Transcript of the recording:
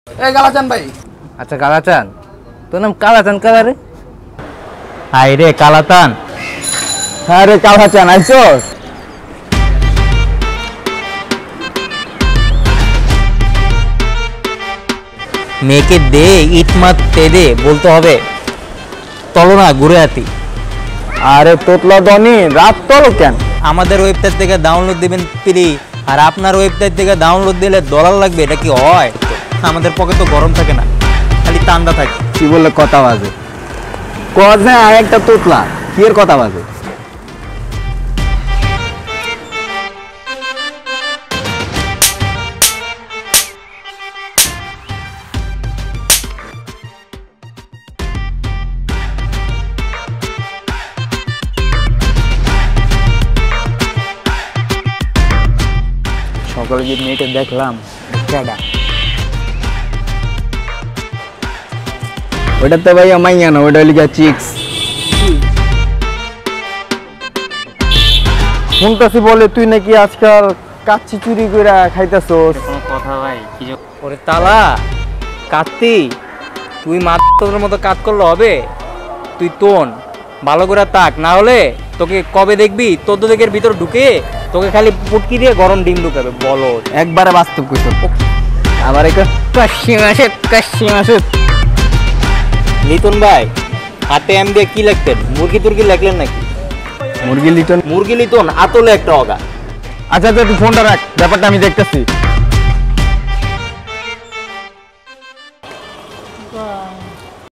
এই কালাচান ভাই। আচ্ছা কালাচান, তোর নাম কালাচান কালা রে? হাই রে কালাচান। হ্যাঁ রে কালাচান, আইছস? মেয়েকে দে ইট মারতে দে বলতে হবে, চলো না ঘুরে আতি। আরে তোতলা দনি রাত তোলো কেন? আমাদের ওয়েবসাইট থেকে ডাউনলোড দিবেন ফ্রি, আর আপনার ওয়েবসাইট থেকে ডাউনলোড দিলে ডলার লাগবে, এটা কি হয়? আমাদের পকেট তো গরম থাকে না, খালি ঠান্ডা থাকে। কি বললে কথা বাজে? কজে আর একটা তোতলা কি এর কথা বাজে? সকালে যে মেয়েটা দেখলাম কেডা? ওটাতে ভাইয়া মাইয়া না, ওটা লিখা চিক্স। শুনতেছি বলে তুই নাকি আজকাল কাচ্চি চুরি করে খাইতেছস। কথা ভাই কি ওরে তালা কাত্তি, তুই মাত্র মতো কাজ করলে হবে? তুই তোন ভালো করে তাক, না হলে তোকে কবে দেখবি তোর দিকের ভিতর ঢুকে তোকে খালি পুটকি দিয়ে গরম ডিম ঢুকাবে। বলো একবারে বাস্তব কইছ। আবার একটা কাশি মাসে লিটন ভাই, হাতে এম দিয়ে কি লিখতেন? মুরগি তুর্গি লিখলেন নাকি? মুরগি লিটন? মুরগি লিটন আতলে একটা অগা। আচ্ছা তুই ফোনটা রাখ, ব্যাপারটা আমি দেখতেছি।